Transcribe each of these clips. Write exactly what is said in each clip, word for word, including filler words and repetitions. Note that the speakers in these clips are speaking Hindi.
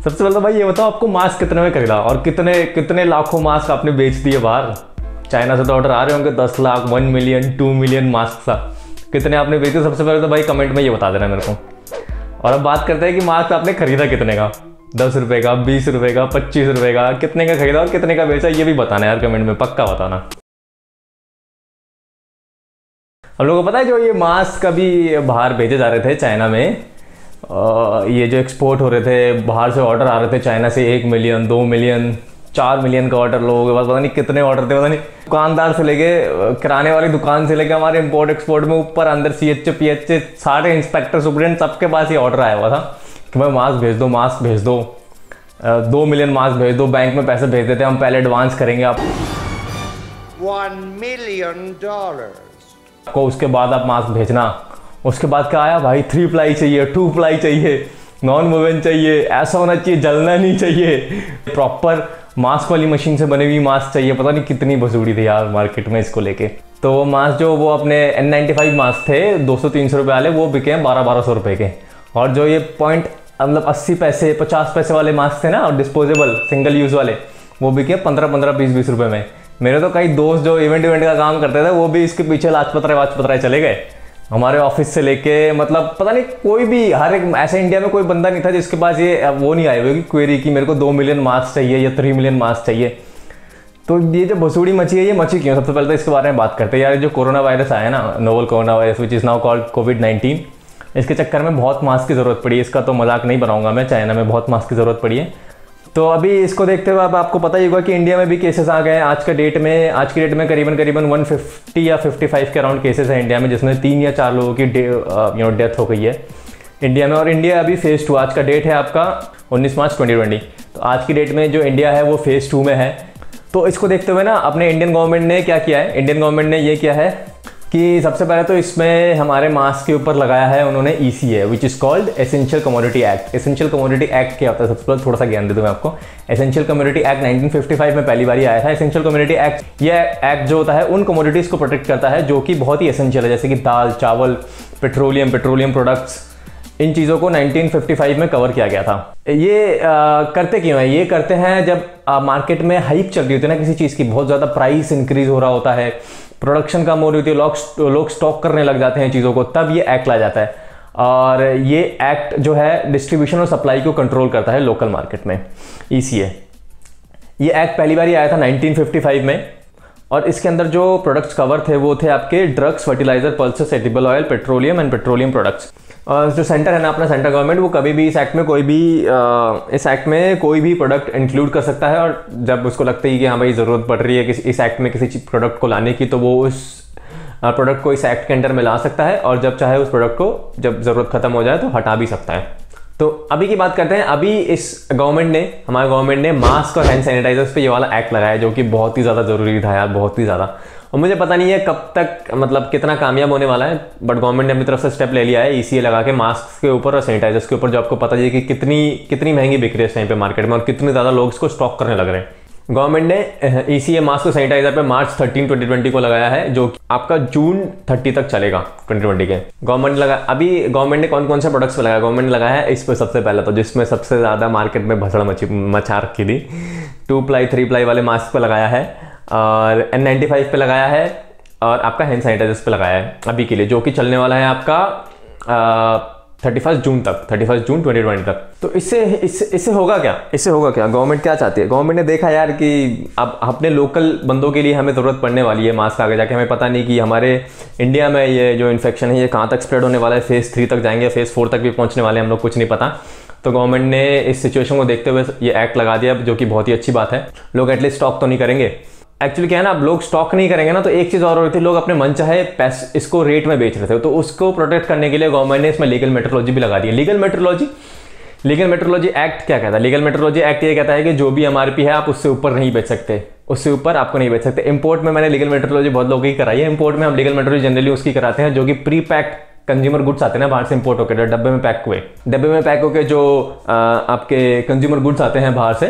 सबसे पहले तो भाई ये बताओ, आपको मास्क कितने में खरीदा और कितने कितने लाखों मास्क आपने बेच दिए बाहर। चाइना से तो ऑर्डर आ रहे होंगे दस lakh, one million, two million mask सा, कितने आपने बेचे? सबसे पहले तो भाई कमेंट में ये बता देना मेरे को। और अब बात करते हैं कि मास्क आपने खरीदा कितने का, दस रुपये का, बीस रुपये का, पच्चीस रुपये का, कितने का खरीदा और कितने का बेचा, ये भी बताना यार कमेंट में, पक्का बताना। हम लोगों को पता है जो ये मास्क अभी बाहर भेजे जा रहे थे चाइना में, आ, ये जो एक्सपोर्ट हो रहे थे, बाहर से ऑर्डर आ रहे थे चाइना से, एक मिलियन, दो मिलियन, चार मिलियन का ऑर्डर लोगों के पास, पता नहीं कितने ऑर्डर थे, पता नहीं। दुकानदार से लेके, किराने वाली दुकान से लेके, हमारे इंपोर्ट एक्सपोर्ट में ऊपर अंदर सी एच पी एच सारे इंस्पेक्टर सुपरिटेंडेंट सबके पास ये ऑर्डर आया हुआ था कि भाई मास्क भेज दो, मास्क भेज दो, दो मिलियन मास्क भेज दो, बैंक में पैसे भेज देते हैं हम, पहले एडवांस करेंगे आप वन मिलियन डॉलर को, उसके बाद आप मास्क भेजना। उसके बाद क्या आया भाई, थ्री प्लाई चाहिए, टू प्लाई चाहिए, नॉन वोवन चाहिए, ऐसा होना चाहिए, जलना नहीं चाहिए, प्रॉपर मास्क वाली मशीन से बने हुई मास्क चाहिए। पता नहीं कितनी भसूड़ी थी यार मार्केट में इसको लेके। तो वो मास्क जो वो अपने एन नाइन्टी फाइव मास्क थे दो सौ तीन सौ रुपये वाले, वो बिके हैं बारह बारह सौ रुपये के। और जो ये पॉइंट मतलब अस्सी पैसे पचास पैसे वाले मास्क थे ना, और डिस्पोजेबल सिंगल यूज़ वाले, वो बिके पंद्रह पंद्रह बीस बीस रुपये में। मेरे तो कई दोस्त जो इवेंट इवेंट का काम करते थे वो भी इसके पीछे लाजपतराय वाजपतराय चले गए। हमारे ऑफिस से लेके, मतलब पता नहीं कोई भी, हर एक ऐसे इंडिया में कोई बंदा नहीं था जिसके पास ये वो नहीं आए हुए कि क्वेरी की मेरे को दो मिलियन मास्क चाहिए या थ्री मिलियन मास्क चाहिए। तो ये जो भसूड़ी मची है, ये मची क्यों? सबसे पहले तो इसके बारे में बात करते हैं यार। जो कोरोना वायरस आया ना, novel corona virus which is now called covid nineteen, इसके चक्कर में बहुत मास्क की ज़रूरत पड़ी है। इसका तो मजाक नहीं बनाऊंगा मैं, चाइना में बहुत मास्क की ज़रूरत पड़ी है। तो अभी इसको देखते हुए अब आपको पता ही होगा कि इंडिया में भी केसेस आ गए हैं। आज के डेट में आज की डेट में करीबन करीबन एक सौ पचास या पचपन के अराउंड केसेस हैं इंडिया में, जिसमें तीन या चार लोगों की यू नो डेथ हो गई है इंडिया में। और इंडिया अभी फेज़ टू, आज का डेट है आपका उन्नीस मार्च दो हज़ार बीस। तो आज की डेट में जो इंडिया है वो फेज़ टू में है। तो इसको देखते हुए ना अपने इंडियन गवर्नमेंट ने क्या किया है, इंडियन गवर्नमेंट ने ये किया है कि सबसे पहले तो इसमें हमारे मास्क के ऊपर लगाया है उन्होंने E C A, which is called essential commodity act. Essential commodity act क्या होता है, सबसे पहले थोड़ा सा ज्ञान दे दूँ मैं आपको। Essential commodity act nineteen fifty five में पहली बार आया था। एसेंशियल कमोडिटी एक्ट, ये एक्ट जो होता है उन कमोडिटीज़ को प्रोटेक्ट करता है जो कि बहुत ही एसेंशियल है, जैसे कि दाल, चावल, पेट्रोलियम, पेट्रोलियम प्रोडक्ट्स, इन चीज़ों को नाइनटीन फिफ्टी फाइव में कवर किया गया था। ये आ, करते क्यों है? ये करते हैं जब आ, मार्केट में हाइप चल रही होती है ना किसी चीज़ की, बहुत ज़्यादा प्राइस इंक्रीज हो रहा होता है, प्रोडक्शन कम हो रही होती है, लोग लोग स्टॉक करने लग जाते हैं चीज़ों को, तब ये एक्ट ला जाता है। और ये एक्ट जो है डिस्ट्रीब्यूशन और सप्लाई को कंट्रोल करता है लोकल मार्केट में, ई सी ए। ये एक्ट पहली बार आया था नाइनटीन फिफ्टी फाइव में, और इसके अंदर जो प्रोडक्ट्स कवर थे वो थे आपके drugs, fertiliser, pulses, edible oil, petroleum and petroleum products. और जो सेंटर है ना अपना, सेंट्रल गवर्नमेंट, वो कभी भी इस एक्ट में कोई भी आ, इस एक्ट में कोई भी प्रोडक्ट इंक्लूड कर सकता है। और जब उसको लगता है कि हाँ भाई ज़रूरत पड़ रही है कि इस एक्ट में किसी प्रोडक्ट को लाने की, तो वो उस प्रोडक्ट को इस एक्ट के अंडर में ला सकता है, और जब चाहे उस प्रोडक्ट को जब ज़रूरत खत्म हो जाए तो हटा भी सकता है। तो अभी की बात करते हैं। अभी इस गवर्नमेंट ने, हमारे गवर्नमेंट ने मास्क और हैंड सैनिटाइजर्स पे ये वाला एक्ट लगाया, जो कि बहुत ही ज़्यादा ज़रूरी था यार, बहुत ही ज़्यादा। और मुझे पता नहीं है कब तक, मतलब कितना कामयाब होने वाला है, बट गवर्नमेंट ने अपनी तरफ से स्टेप ले लिया है ई सी ए लगा के मास्क के ऊपर और सैनिटाइजर्स के ऊपर, जो आपको पता है कि कितनी कितनी महंगी बिक रही है इस टाइम पे मार्केट में, और कितने ज़्यादा लोग इसको स्टॉक करने लग रहे हैं। गवर्नमेंट ने ई सी ए मास्क और सैनिटाइजर पे मार्च थर्टीन ट्वेंटी ट्वेंटी को लगाया है, जो आपका जून थर्टी तक चलेगा ट्वेंटी ट्वेंटी के। गवर्नमेंट लगा, अभी गवर्नमेंट ने कौन कौन से प्रोडक्ट्स पे लगाया? गवर्नमेंट ने लगाया है इस पर सबसे पहले तो, जिसमें सबसे ज़्यादा मार्केट में भसड़ मची मचा रखी थी, टू प्लाई थ्री प्लाई वाले मास्क पे लगाया है, और एन नाइन्टी फाइव पे लगाया है, और आपका हैंड सैनिटाइजर्स पे लगाया है अभी के लिए, जो कि चलने वाला है आपका थर्टी फर्स्ट जून तक, thirty first June twenty twenty तक। तो इससे इससे इससे होगा क्या? इससे होगा क्या? गवर्नमेंट क्या चाहती है? गवर्नमेंट ने देखा यार कि अब अपने लोकल बंदों के लिए हमें ज़रूरत पड़ने वाली है मास्क आगे जाके। हमें पता नहीं कि हमारे इंडिया में ये जो इन्फेक्शन है ये कहाँ तक स्प्रेड होने वाला है, फेज़ थ्री तक जाएंगे, फेज़ फोर तक भी पहुँचने वाले हैं, हम लोग कुछ नहीं पता। तो गवर्नमेंट ने इस सिचुएशन को देखते हुए ये एक्ट लगा दिया, जो कि बहुत ही अच्छी बात है। लोग एटलीस्ट स्टॉक तो नहीं करेंगे। एक्चुअली क्या है ना, अब लोग स्टॉक नहीं करेंगे ना, तो एक चीज़ और हो रही थी, लोग अपने मन चाहे पैस इसको रेट में बेच रहे थे। तो उसको प्रोटेक्ट करने के लिए गवर्नमेंट ने इसमें लीगल मेट्रोलॉजी भी लगा दी है। Legal metrology legal metrology act क्या कहता है? लीगल मेट्रोलॉजी एक्ट ये कहता है कि जो भी एम आर पी है आप उससे ऊपर नहीं बेच सकते, उससे ऊपर आपको नहीं बेच सकते। इंपोर्ट में मैंने लीगल मेट्रोलॉजी बहुत लोगों की कराई है। इंपोर्ट में हम लीगल मेट्रोलॉजी जनरली उसकी कराते हैं जो कि प्री पैक्ड कंज्यूमर गुड्स आते हैं ना बाहर से इंपोर्ट होकर, डब्बे में पैक हुए, डब्बे में पैक होकर जो आ, आपके कंज्यूमर गुड्स आते हैं बाहर से,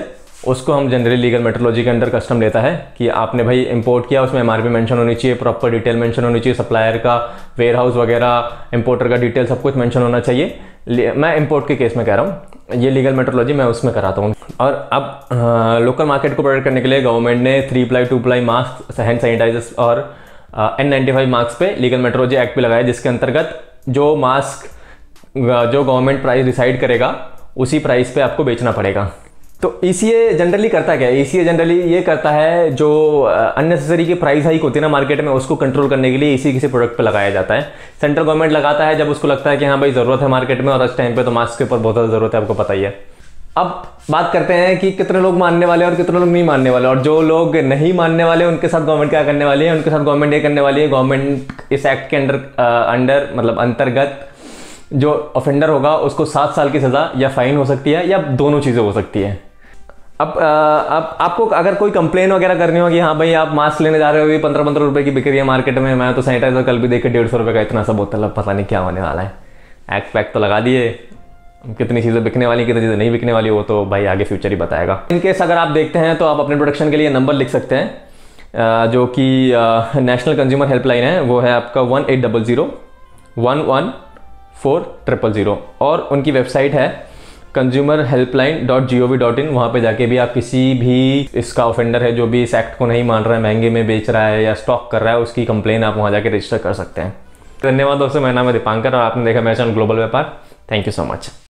उसको हम जनरली लीगल मेट्रोलॉजी के अंडर कस्टम लेता है कि आपने भाई इंपोर्ट किया, उसमें एमआरपी मेंशन होनी चाहिए, प्रॉपर डिटेल मेंशन होनी चाहिए, सप्लायर का, वेयर हाउस वगैरह, इंपोर्टर का डिटेल सब कुछ मेंशन होना चाहिए। मैं इंपोर्ट के केस में कह रहा हूँ, ये लीगल मेट्रोलॉजी मैं उसमें कराता हूँ। और अब लोकल मार्केट को प्रोटेक्ट करने के लिए गवर्नमेंट ने three ply two ply mask, hand sanitisers और एन नाइन्टी फाइव मास्क पे लीगल मेट्रोलॉजी एक्ट भी लगाया, जिसके अंतर्गत जो मास्क जो गवर्नमेंट प्राइस डिसाइड करेगा उसी प्राइस पे आपको बेचना पड़ेगा। तो ईसीए जनरली करता क्या है? ईसीए जनरली ये करता है जो अननेसेसरी की प्राइस हाइक होती है ना मार्केट में, उसको कंट्रोल करने के लिए इसी किसी प्रोडक्ट पे लगाया जाता है। सेंट्रल गवर्नमेंट लगाता है जब उसको लगता है कि हाँ भाई ज़रूरत है मार्केट में, और इस टाइम पे तो मास्क के ऊपर बहुत ज़्यादा ज़रूरत है, आपको पता ही है। अब बात करते हैं कि कितने लोग मानने वाले और कितने लोग नहीं मानने वाले, और जो लोग नहीं मानने वाले उनके साथ गवर्नमेंट क्या करने वाली है? उनके साथ गवर्नमेंट ये करने वाली है, गवर्नमेंट इस एक्ट के अंडर अंडर मतलब अंतर्गत जो ऑफेंडर होगा उसको सात साल की सज़ा या फाइन हो सकती है, या दोनों चीज़ें हो सकती है। अब अब आपको अगर कोई कंप्लेन वगैरह करनी हो कि हाँ भाई आप मास्क लेने जा रहे हो, ये पंद्रह पंद्रह रुपए की बिक रही है मार्केट में, मैं तो सैनिटाइजर कल भी देख के डेढ़ सौ रुपये का इतना सा बोतल, अब पता नहीं क्या होने वाला है। एक्ट पैक तो लगा दिए, कितनी चीज़ें बिकने वाली कितनी चीज़ें नहीं बिकने वाली वो तो भाई आगे फ्यूचर ही बताएगा। इनकेस अगर आप देखते हैं तो आप अपने प्रोडक्शन के लिए नंबर लिख सकते हैं, जो कि नेशनल कंज्यूमर हेल्पलाइन है, वो है आपका one eight double zero one one four triple zero, और उनकी वेबसाइट है consumer helpline dot G O V dot in. वहाँ पर जाके भी आप किसी भी इसका ऑफेंडर है जो भी इस एक्ट को नहीं मान रहा है, महंगे में बेच रहा है या स्टॉक कर रहा है, उसकी कंप्लेन आप वहाँ जाके रजिस्टर कर सकते हैं। धन्यवाद दोस्तों, मेरा नाम है दीपांकर और आपने देखा मेरा channel global Vyapar. Thank you so much.